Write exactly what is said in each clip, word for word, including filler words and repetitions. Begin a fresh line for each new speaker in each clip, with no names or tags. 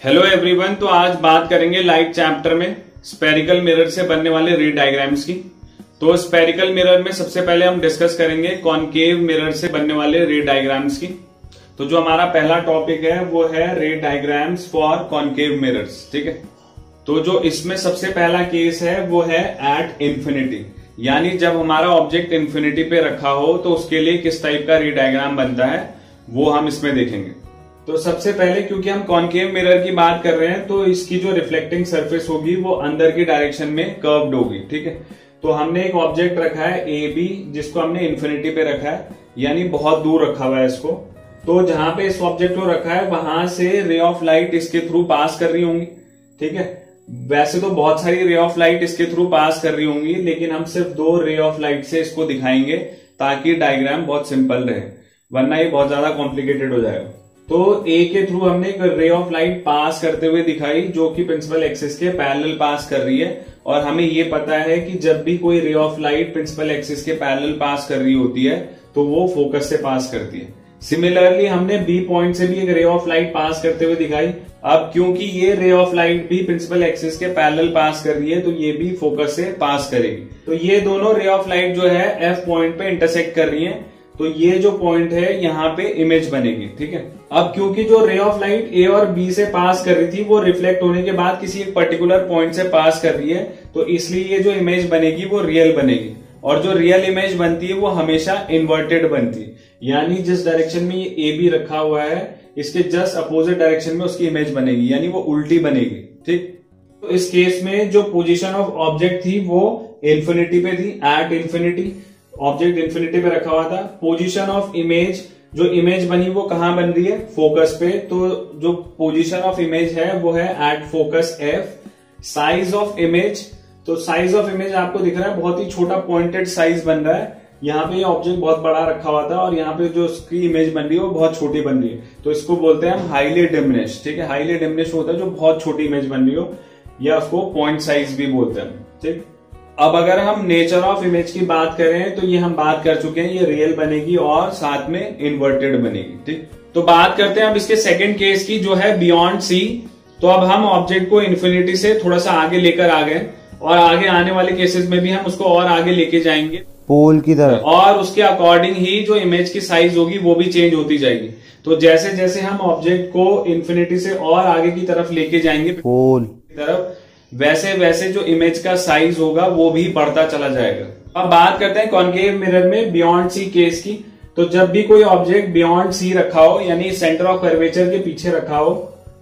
Hello everyone. तो आज बात करेंगे लाइट चैप्टर में स्पेरिकल मिरर से बनने वाले रे डायग्राम्स की। तो स्पेरिकल मिरर में सबसे पहले हम डिस्कस करेंगे कॉनकेव मिरर से बनने वाले रे डायग्राम्स की। तो जो हमारा पहला टॉपिक है वो है रे डायग्राम्स फॉर कॉनकेव मिरर्स। ठीक है, तो जो इसमें सबसे पहला केस है वो है एट इंफिनिटी, यानी जब हमारा ऑब्जेक्ट इंफिनिटी पे रखा हो तो उसके लिए किस टाइप का रे डायग्राम बनता है वो हम इसमें देखेंगे। तो सबसे पहले क्योंकि हम कॉनकेव मिरर की बात कर रहे हैं तो इसकी जो रिफ्लेक्टिंग सरफेस होगी वो अंदर की डायरेक्शन में कर्व्ड होगी। ठीक है, तो हमने एक ऑब्जेक्ट रखा है ए बी जिसको हमने इंफिनिटी पे रखा है, यानी बहुत दूर रखा हुआ है इसको। तो जहां पे इस ऑब्जेक्ट को रखा है वहां से रे ऑफ लाइट इसके थ्रू पास कर रही होंगी। ठीक है, वैसे तो बहुत सारी रे ऑफ लाइट इसके थ्रू पास कर रही होंगी, लेकिन हम सिर्फ दो रे ऑफ लाइट से इसको दिखाएंगे ताकि डायग्राम बहुत सिंपल रहे, वरना ये बहुत ज्यादा कॉम्प्लिकेटेड हो जाएगा। तो ए के थ्रू हमने एक रे ऑफ लाइट पास करते हुए दिखाई जो कि प्रिंसिपल एक्सिस के पैरेलल पास कर रही है, और हमें ये पता है कि जब भी कोई ray of light principal axis के पैरेलल पास कर रही होती है तो वो फोकस से पास करती है। सिमिलरली हमने बी पॉइंट से भी एक रे ऑफ लाइट पास करते हुए दिखाई। अब क्योंकि ये रे ऑफ लाइट भी प्रिंसिपल एक्सिस के पैरेलल पास कर रही है तो ये भी फोकस से पास करेगी। तो ये दोनों रे ऑफ लाइट जो है एफ पॉइंट पे इंटरसेक्ट कर रही है, तो ये जो पॉइंट है यहाँ पे इमेज बनेगी। ठीक है, अब क्योंकि जो रे ऑफ लाइट ए और बी से पास कर रही थी वो रिफ्लेक्ट होने के बाद किसी एक पर्टिकुलर पॉइंट से पास कर रही है, तो इसलिए ये जो इमेज बनेगी वो रियल बनेगी, और जो रियल इमेज बनती है वो हमेशा इन्वर्टेड बनती है, यानी जिस डायरेक्शन में ये ए बी रखा हुआ है इसके जस्ट अपोजिट डायरेक्शन में उसकी इमेज बनेगी, यानी वो उल्टी बनेगी। ठीक, तो इस केस में जो पोजीशन ऑफ ऑब्जेक्ट थी वो इन्फिनिटी पे थी, एट इन्फिनिटी ऑब्जेक्ट इन्फिनिटी पे रखा हुआ था। पोजीशन ऑफ इमेज, जो इमेज बनी वो कहां बन रही है, फोकस पे, तो जो पोजीशन ऑफ इमेज है वो है at focus F. Size of image, तो साइज ऑफ इमेज आपको दिख रहा है बहुत ही छोटा पॉइंटेड साइज बन रहा है। यहाँ पे ये ऑब्जेक्ट बहुत बड़ा रखा हुआ था और यहाँ पे जो उसकी इमेज बन रही है वो बहुत छोटी बन रही है, तो इसको बोलते हैं हम हाईली डिमिनिश। ठीक है, हाईली डिमिनिश होता है जो बहुत छोटी इमेज बन रही हो, या उसको पॉइंट साइज भी बोलते हैं। ठीक, अब अगर हम नेचर ऑफ इमेज की बात करें तो ये हम बात कर चुके हैं, ये रियल बनेगी और साथ में इन्वर्टेड बनेगी। ठीक, तो बात करते हैं अब इसके सेकंड केस की जो है बियॉन्ड सी। तो अब हम ऑब्जेक्ट को इन्फिनिटी से थोड़ा सा आगे लेकर आ गए, और आगे आने वाले केसेस में भी हम उसको और आगे लेके जाएंगे
पोल की तरफ,
और उसके अकॉर्डिंग ही जो इमेज की साइज होगी वो भी चेंज होती जाएगी। तो जैसे जैसे हम ऑब्जेक्ट को इन्फिनिटी से और आगे की तरफ लेके जाएंगे पोल की तरफ, वैसे वैसे जो इमेज का साइज होगा वो भी बढ़ता चला जाएगा। अब बात करते हैं कॉनकेव मिरर में बियॉन्ड सी केस की। तो जब भी कोई ऑब्जेक्ट बियॉन्ड सी रखा हो, यानी सेंटर ऑफ कर्वेचर के पीछे रखा हो,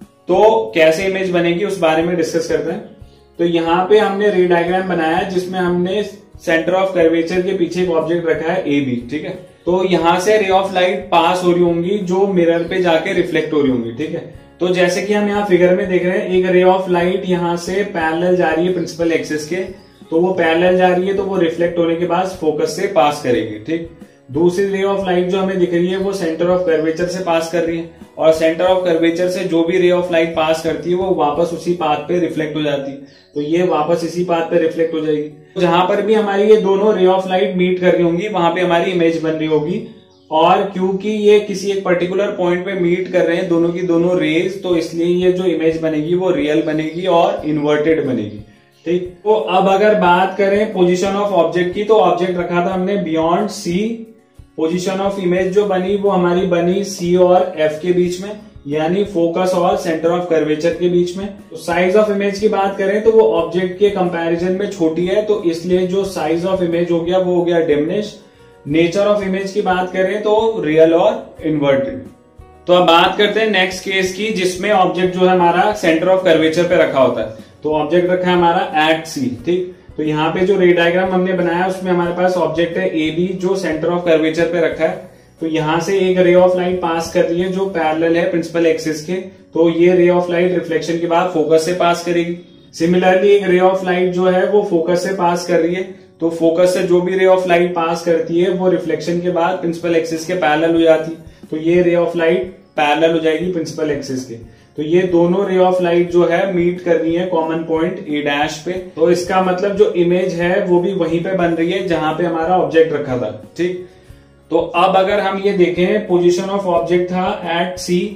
तो कैसे इमेज बनेगी उस बारे में डिस्कस करते हैं। तो यहाँ पे हमने रे डायग्राम बनाया है जिसमें हमने सेंटर ऑफ कर्वेचर के पीछे एक ऑब्जेक्ट रखा है ए बी। ठीक है, तो यहां से रे ऑफ लाइट पास हो रही होंगी जो मिरर पे जाके रिफ्लेक्ट हो रही होंगी। ठीक है, तो जैसे कि हम यहाँ फिगर में देख रहे हैं, एक रे ऑफ लाइट यहाँ से पैरेलल जा रही है प्रिंसिपल एक्सिस के, तो वो पैरेलल जा रही है तो वो रिफ्लेक्ट होने के बाद फोकस से पास करेगी। ठीक, दूसरी रे ऑफ लाइट जो हमें दिख रही है वो सेंटर ऑफ कर्वेचर से पास कर रही है, और सेंटर ऑफ कर्वेचर से जो भी रे ऑफ लाइट पास करती है वो वापस उसी पाथ पे रिफ्लेक्ट हो जाती है, तो ये वापस इसी पाथ पे रिफ्लेक्ट हो जाएगी। जहां पर भी हमारी ये दोनों रे ऑफ लाइट मीट कर रही होंगी वहां पे हमारी इमेज बन रही होगी, और क्योंकि ये किसी एक पर्टिकुलर पॉइंट पे मीट कर रहे हैं दोनों की दोनों रेज, तो इसलिए ये जो इमेज बनेगी वो रियल बनेगी और इन्वर्टेड बनेगी। ठीक, तो अब अगर बात करें पोजीशन ऑफ ऑब्जेक्ट की, तो ऑब्जेक्ट रखा था हमने beyond C. Position of image जो बनी वो हमारी बनी सी और एफ के बीच में, यानी फोकस और सेंटर ऑफ कर्वेचर के बीच में। तो साइज ऑफ इमेज की बात करें तो वो ऑब्जेक्ट के कंपैरिजन में छोटी है, तो इसलिए जो साइज ऑफ इमेज हो गया वो हो गया डिमिनिश। नेचर ऑफ इमेज की बात करें तो रियल और इन्वर्टेड। तो अब बात करते हैं नेक्स्ट केस की जिसमें ऑब्जेक्ट जो है हमारा सेंटर ऑफ कर्वेचर पे रखा होता है। तो ऑब्जेक्ट रखा है हमारा एट सी। ठीक, तो यहाँ पे जो रे डायग्राम हमने बनाया उसमें हमारे पास ऑब्जेक्ट है ए बी जो सेंटर ऑफ कर्वेचर पे रखा है। तो यहां से एक रे ऑफ लाइट पास कर रही है जो पैरेलल है प्रिंसिपल एक्सिस के, तो ये रे ऑफ लाइट रिफ्लेक्शन के बाद फोकस से पास करेगी। सिमिलरली एक रे ऑफ लाइट जो है वो फोकस से पास कर रही है, तो फोकस से जो भी रे ऑफ लाइट पास करती है वो रिफ्लेक्शन के बाद प्रिंसिपल एक्सिस के पैरेलल हो जाती है, तो ये रे ऑफ लाइट पैरेलल हो जाएगी प्रिंसिपल एक्सिस के। तो ये दोनों रे ऑफ लाइट जो है मीट कर रही है कॉमन पॉइंट ए डैश पे, तो इसका मतलब जो इमेज है वो भी वहीं पे बन रही है जहां पे हमारा ऑब्जेक्ट रखा था। ठीक, तो अब अगर हम ये देखें पोजीशन ऑफ ऑब्जेक्ट था एट सी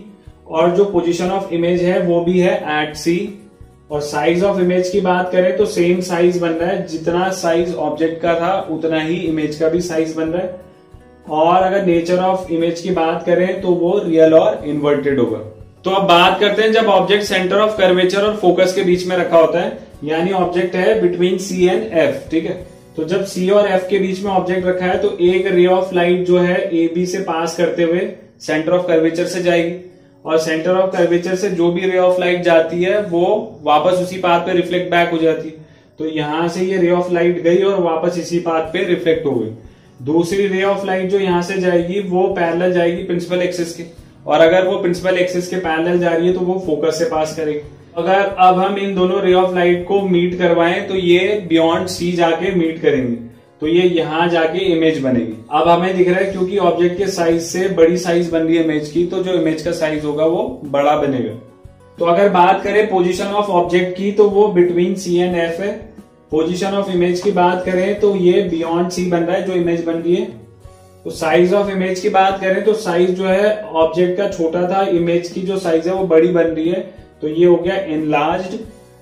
और जो पोजीशन ऑफ इमेज है वो भी है एट सी। और साइज ऑफ इमेज की बात करें तो सेम साइज बन रहा है, जितना साइज ऑब्जेक्ट का था उतना ही इमेज का भी साइज बन रहा है। और अगर नेचर ऑफ इमेज की बात करें तो वो रियल और इन्वर्टेड होगा। तो अब बात करते हैं जब ऑब्जेक्ट सेंटर ऑफ कर्वेचर और फोकस के बीच में रखा होता है, यानी ऑब्जेक्ट है बिटवीन सी एंड एफ, ठीक है। तो जब सी और एफ के बीच में ऑब्जेक्ट रखा है तो एक रे ऑफ लाइट जो है ए बी से पास करते हुए सेंटर ऑफ कर्वेचर से जाएगी, और सेंटर ऑफ कर्वेचर से जो भी रे ऑफ लाइट जाती है वो वापस उसी पाथ पे रिफ्लेक्ट बैक हो जाती है। तो यहां से ये रे ऑफ लाइट गई और वापस इसी पाथ पे रिफ्लेक्ट हो गई। दूसरी रे ऑफ लाइट जो यहां से जाएगी वो पैरेलल जाएगी प्रिंसिपल एक्सिस के, और अगर वो प्रिंसिपल एक्सिस के पैरेलल जा रही है तो वो फोकस से पास करेगी। अगर अब हम इन दोनों रे ऑफ लाइट को मीट करवाएं तो ये बियॉन्ड सी जाके मीट करेंगे, तो ये यहां जाके इमेज बनेगी। अब हमें दिख रहा है क्योंकि ऑब्जेक्ट के साइज से बड़ी साइज बन रही है इमेज की, तो जो इमेज का साइज होगा वो बड़ा बनेगा। तो अगर बात करें पोजीशन ऑफ ऑब्जेक्ट की तो वो बिटवीन सी एंड एफ है। पोजीशन ऑफ इमेज की बात करें तो ये बियॉन्ड सी बन रहा है जो इमेज बन रही है। तो साइज ऑफ इमेज की बात करें तो साइज जो है ऑब्जेक्ट का छोटा था, इमेज की जो साइज है वो बड़ी बन रही है, तो ये हो गया एनलार्ज्ड।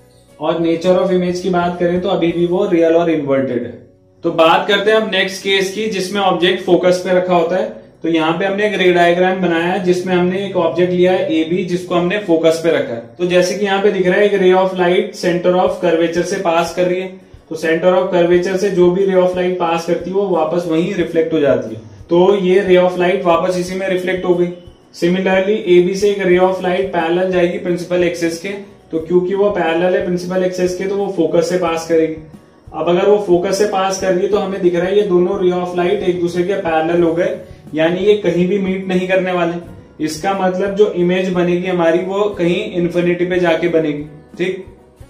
और नेचर ऑफ इमेज की बात करें तो अभी भी वो रियल और इन्वर्टेड है। तो बात करते हैं अब नेक्स्ट केस की जिसमें ऑब्जेक्ट फोकस पे रखा होता है। तो यहाँ पे हमने एक रे डायग्राम बनाया है जिसमें हमने एक ऑब्जेक्ट लिया है ए बी जिसको हमने फोकस पे रखा है। तो जैसे कि यहाँ पे दिख रहा है एक ray of light centre of curvature से पास कर रही है, तो सेंटर ऑफ कर्वेचर से जो भी रे ऑफ लाइट पास करती है वो वापस वहीं रिफ्लेक्ट हो जाती है। तो ये रे ऑफ लाइट वापस इसी में रिफ्लेक्ट हो गई। सिमिलरली ए बी से एक रे ऑफ लाइट पैरेलल जाएगी प्रिंसिपल एक्सिस के, तो क्योंकि वो पैरेलल है प्रिंसिपल एक्सिस के तो वो फोकस से पास करेगी। अब अगर वो फोकस से पास कर रही है तो हमें दिख रहा है ये दोनों रे ऑफ लाइट एक दूसरे के पैरेलल हो गए, यानी ये कहीं भी मीट नहीं करने वाले। इसका मतलब जो इमेज बनेगी हमारी वो कहीं इन्फिनिटी पे जाके बनेगी, ठीक।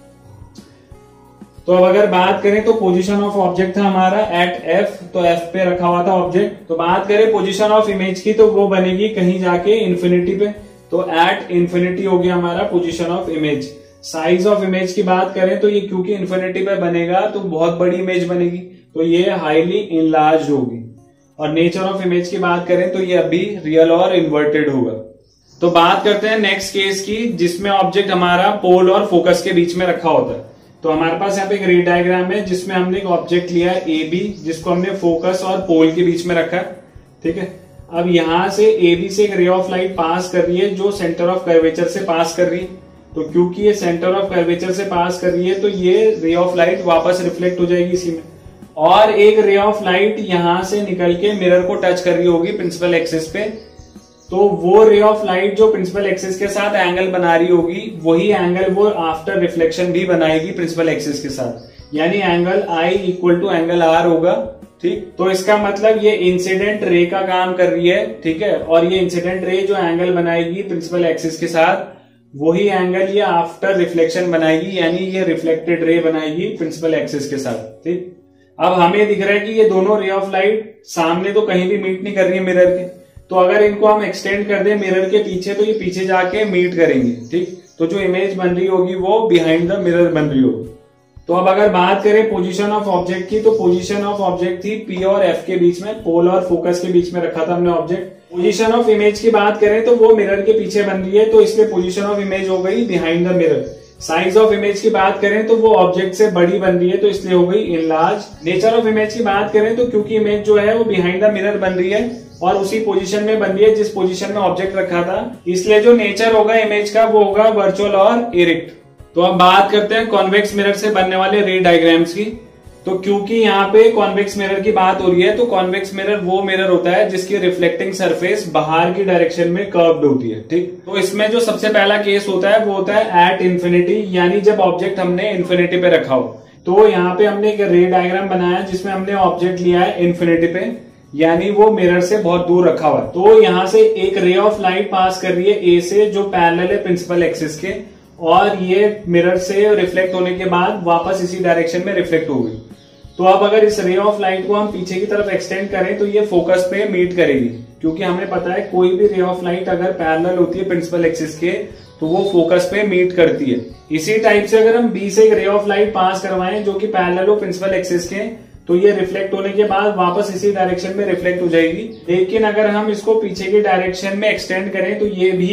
तो अब अगर बात करें तो पोजीशन ऑफ ऑब्जेक्ट था हमारा एट एफ, तो एफ पे रखा हुआ था ऑब्जेक्ट। तो बात करें पोजीशन ऑफ इमेज की तो वो बनेगी कहीं जाके इन्फिनिटी पे, तो एट इन्फिनिटी हो गया हमारा position of image. Size of image की बात करें तो ये क्योंकि इन्फिनिटी पे बनेगा तो बहुत बड़ी इमेज बनेगी, तो ये हाईली इनलार्ज होगी। और नेचर ऑफ इमेज की बात करें तो ये अभी रियल और इन्वर्टेड होगा। तो बात करते हैं नेक्स्ट केस की जिसमें ऑब्जेक्ट हमारा पोल और फोकस के बीच में रखा होता है। तो हमारे पास यहाँ पे एक रे डायग्राम है जिसमें हमने एक ऑब्जेक्ट लिया है ए बी जिसको हमने फोकस और पोल के बीच में रखा है, ठीक है। अब यहां से ए बी से एक रे ऑफ लाइट पास कर रही है जो सेंटर ऑफ कर्वेचर से पास कर रही है, तो क्योंकि ये सेंटर ऑफ कर्वेचर से पास कर रही है तो ये रे ऑफ लाइट वापस रिफ्लेक्ट हो जाएगी इसी में। और एक रे ऑफ लाइट यहां से निकल के मिरर को टच कर रही होगी प्रिंसिपल एक्सिस पे, तो वो रे ऑफ लाइट जो प्रिंसिपल एक्सिस के साथ एंगल बना रही होगी वही एंगल वो आफ्टर रिफ्लेक्शन भी बनाएगी प्रिंसिपल एक्सिस के साथ, यानी angle I equal to angle R होगा, ठीक। तो इसका मतलब ये इंसिडेंट रे का काम कर रही है, ठीक है। और ये इंसिडेंट रे जो एंगल बनाएगी प्रिंसिपल एक्सिस के साथ वही एंगल ये आफ्टर रिफ्लेक्शन बनाएगी, यानी ये रिफ्लेक्टेड रे बनाएगी प्रिंसिपल एक्सिस के साथ, ठीक। अब हमें दिख रहा है कि ये दोनों रे ऑफ लाइट सामने तो कहीं भी मीट नहीं कर रही है मिरर के, तो अगर इनको हम एक्सटेंड कर दें मिरर के पीछे तो ये पीछे जाके मीट करेंगे, ठीक। तो जो इमेज बन रही होगी वो बिहाइंड द मिरर बन रही होगी। तो अब अगर बात करें पोजीशन ऑफ ऑब्जेक्ट की तो पोजीशन ऑफ ऑब्जेक्ट थी पी और एफ के बीच में, पोल और फोकस के बीच में रखा था हमने ऑब्जेक्ट। पोजीशन ऑफ इमेज की बात करें तो वो मिरर के पीछे बन रही है, तो इसलिए पोजीशन ऑफ इमेज हो गई behind the mirror. Size of image की बात करें तो वो ऑब्जेक्ट से बड़ी बन रही है, तो इसलिए हो गई इनलार्ज। नेचर ऑफ इमेज की बात करें तो क्योंकि इमेज जो है वो बिहाइंड द मिरर बन रही है और उसी पोजीशन में बन रही है जिस पोजीशन में ऑब्जेक्ट रखा था, इसलिए जो नेचर होगा इमेज का वो होगा वर्चुअल और इरेक्ट। तो अब बात करते हैं कॉन्वेक्स मिरर से बनने वाले रे डायग्राम्स की। तो क्योंकि यहाँ पे कॉन्वेक्स मिरर की बात हो रही है तो कॉन्वेक्स मिरर वो मिरर होता है जिसकी रिफ्लेक्टिंग सरफेस बाहर की डायरेक्शन में कर्व्ड होती है, ठीक। तो इसमें जो सबसे पहला केस होता है वो होता है एट इन्फिनिटी, यानी जब ऑब्जेक्ट हमने इन्फिनिटी पे रखा हो। तो यहाँ पे हमने एक रे डायग्राम बनाया जिसमें हमने ऑब्जेक्ट लिया है इन्फिनिटी पे, यानी वो मिरर से बहुत दूर रखा हुआ है। तो यहाँ से एक रे ऑफ लाइट पास कर रही है ए से जो पैरेलल है प्रिंसिपल एक्सिस के, और ये मिरर से रिफ्लेक्ट होने के बाद वापस इसी डायरेक्शन में रिफ्लेक्ट हो गई। तो अब अगर इस रे ऑफ लाइट को हम पीछे की तरफ एक्सटेंड करें तो ये फोकस पे मीट करेगी, क्योंकि हमें पता है कोई भी रे ऑफ लाइट अगर पैरेलल होती है प्रिंसिपल एक्सिस के तो वो फोकस पे मीट करती है। इसी टाइप से अगर हम बी से एक रे ऑफ लाइट पास करवाएं जो कि पैरेलल हो प्रिंसिपल एक्सिस के, तो ये रिफ्लेक्ट होने के बाद वापस इसी डायरेक्शन में रिफ्लेक्ट हो जाएगी। लेकिन अगर हम इसको पीछे की डायरेक्शन में एक्सटेंड करें तो ये भी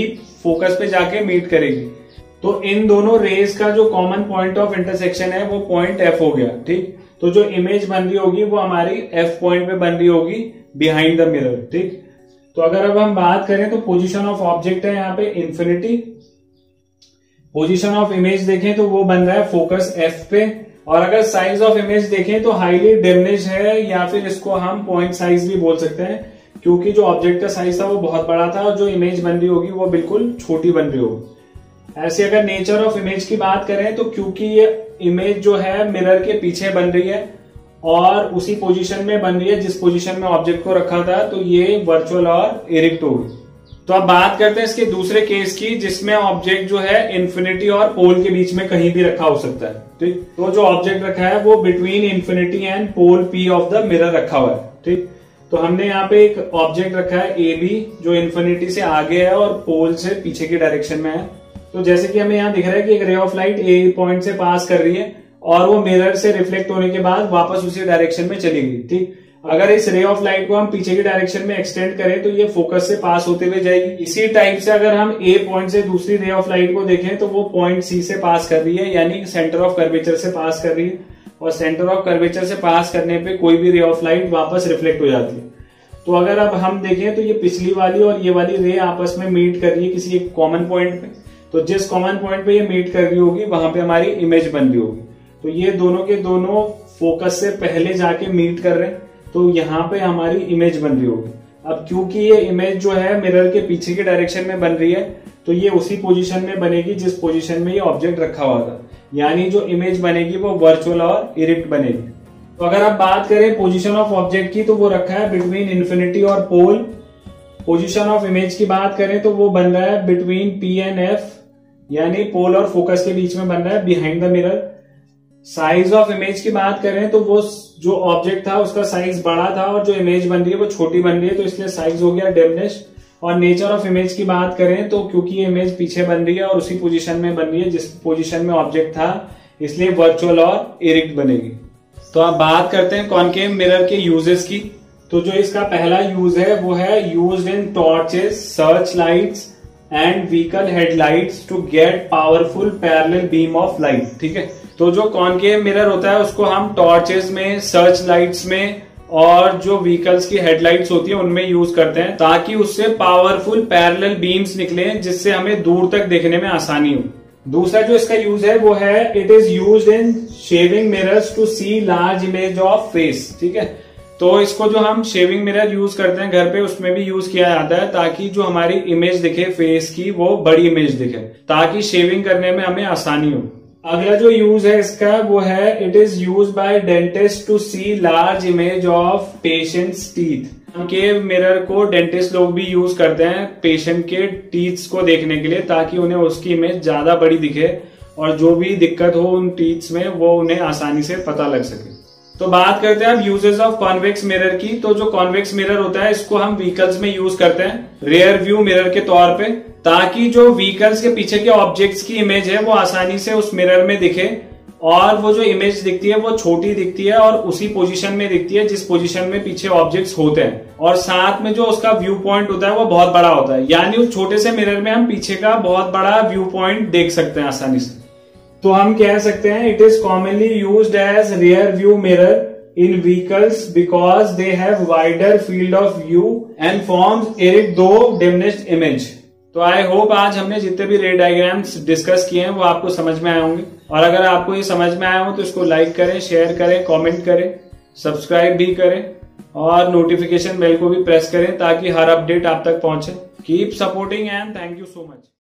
फोकस पे जाके मीट करेगी। तो इन दोनों रेज का जो कॉमन पॉइंट ऑफ इंटरसेक्शन है वो पॉइंट एफ हो गया, ठीक। तो जो इमेज बन रही होगी वो हमारी एफ पॉइंट पे बन रही होगी बिहाइंड द मिरर, ठीक। तो अगर अब हम बात करें तो पोजीशन ऑफ ऑब्जेक्ट है यहाँ पे इंफिनिटी, पोजीशन ऑफ इमेज देखें तो वो बन रहा है फोकस एफ पे, और अगर साइज ऑफ इमेज देखें तो हाईली डिमिनिश है, या फिर इसको हम पॉइंट साइज भी बोल सकते हैं, क्योंकि जो ऑब्जेक्ट का साइज था वो बहुत बड़ा था और जो इमेज बन रही होगी वो बिल्कुल छोटी बन रही होगी। ऐसे अगर नेचर ऑफ इमेज की बात करें तो क्योंकि ये इमेज जो है मिरर के पीछे बन रही है और उसी पोजीशन में बन रही है जिस पोजीशन में ऑब्जेक्ट को रखा था, तो ये वर्चुअल और इरेक्ट होगी। तो अब बात करते हैं इसके दूसरे केस की, जिसमें ऑब्जेक्ट जो है इन्फिनिटी और पोल के बीच में कहीं भी रखा हो सकता है, ठीक। तो जो ऑब्जेक्ट रखा है वो between infinity and pole P of the mirror रखा हुआ है, ठीक। तो हमने यहाँ पे एक ऑब्जेक्ट रखा है ए बी जो इन्फिनिटी से आगे है और पोल से पीछे की डायरेक्शन में है। तो जैसे कि हमें यहाँ दिख रहा है कि एक ray of light A point से पास कर रही है और वो मिरर से रिफ्लेक्ट होने के बाद वापस उसी डायरेक्शन में चली गई, ठीक। अगर इस रे ऑफ लाइट को हम पीछे की डायरेक्शन में एक्सटेंड करें तो ये फोकस से पास होते हुए जाएगी। इसी टाइप से अगर हम ए पॉइंट से दूसरी रे ऑफ लाइट को देखें तो वो पॉइंट सी से पास कर रही है, यानी सेंटर ऑफ कर्वेचर से पास कर रही है, और सेंटर ऑफ कर्वेचर से पास करने पे कोई भी रे ऑफ लाइट वापस रिफ्लेक्ट हो जाती है। तो अगर अब हम देखें तो ये पिछली वाली और ये वाली रे आपस में मीट कर रही है किसी एक कॉमन पॉइंट पे, तो जिस कॉमन पॉइंट पे ये मीट कर रही होगी वहां पे हमारी इमेज बन रही होगी। तो ये दोनों के दोनों फोकस से पहले जाके मीट कर रहे हैं, तो यहाँ पे हमारी इमेज बन रही होगी। अब क्योंकि ये इमेज जो है मिरर के पीछे के डायरेक्शन में बन रही है, तो ये उसी पोजीशन में बनेगी जिस पोजीशन में ये ऑब्जेक्ट रखा हुआ था, यानी जो इमेज बनेगी वो वर्चुअल और इरेक्ट बनेगी। तो अगर आप बात करें पोजीशन ऑफ ऑब्जेक्ट की तो वो रखा है बिटवीन इन्फिनिटी और पोल। पोजीशन ऑफ इमेज की बात करें तो वो बन रहा है बिटवीन पी एंड एफ, यानी पोल और फोकस के बीच में बन रहा है behind the mirror. Size of image की बात करें तो वो जो ऑब्जेक्ट था उसका साइज बड़ा था और जो इमेज बन रही है वो छोटी बन रही है, तो इसलिए साइज हो गया डिमिनिश। और नेचर ऑफ इमेज की बात करें तो क्योंकि ये इमेज पीछे बन रही है और उसी पोजीशन में बन रही है जिस पोजीशन में ऑब्जेक्ट था, इसलिए वर्चुअल और इरेक्ट बनेगी। तो आप बात करते हैं कॉनकेव मिरर के यूजेस की। तो जो इसका पहला यूज है वो है used in torches, search lights and vehicle headlights to get powerful parallel beam of light, ठीक है। तो जो कॉनकेव मिरर होता है उसको हम टॉर्चेस में, सर्च लाइट्स में और जो व्हीकल्स की हेडलाइट्स होती है उनमें यूज करते हैं, ताकि उससे पावरफुल पैरेलल बीम्स निकले जिससे हमें दूर तक देखने में आसानी हो। दूसरा जो इसका यूज है वो है it is used in shaving mirrors to see large image of face, ठीक है। तो इसको जो हम शेविंग मिरर यूज करते हैं घर पे उसमें भी यूज किया जाता है, ताकि जो हमारी इमेज दिखे फेस की वो बड़ी इमेज दिखे, ताकि शेविंग करने में हमें आसानी हो। अगला जो यूज है इसका वो है it is use by dentist to see large image of patients teeth. Concave mirror को डेंटिस्ट लोग भी यूज करते हैं पेशेंट के टीथ्स को देखने के लिए, ताकि उन्हें उसकी इमेज ज्यादा बड़ी दिखे और जो भी दिक्कत हो उन टीथ्स में वो उन्हें आसानी से पता लग सके। तो बात करते हैं अब यूजेस ऑफ कॉन्वेक्स मिरर की। तो जो कॉन्वेक्स मिरर होता है इसको हम व्हीकल्स में यूज करते हैं रियर व्यू मिरर के तौर पे, ताकि जो व्हीकल्स के पीछे के ऑब्जेक्ट्स की इमेज है वो आसानी से उस मिरर में दिखे और वो जो इमेज दिखती है वो छोटी दिखती है और उसी पोजीशन में दिखती है जिस पोजीशन में पीछे ऑब्जेक्ट्स होते हैं, और साथ में जो उसका व्यू पॉइंट होता है वो बहुत बड़ा होता है, यानी उस छोटे से मिरर में हम पीछे का बहुत बड़ा व्यू पॉइंट देख सकते हैं आसानी से। तो हम कह सकते हैं it is commonly used as rear view mirror in vehicles because they have wider field of view and forms erect though diminished image. तो आई होप आज हमने जितने भी रे डायग्राम्स डिस्कस किए हैं वो आपको समझ में आए होंगे, और अगर आपको ये समझ में आया हो तो इसको लाइक करें, शेयर करें, कमेंट करें, सब्सक्राइब भी करें और नोटिफिकेशन बेल को भी प्रेस करें ताकि हर अपडेट आप तक पहुंचे। Keep supporting and thank you so much.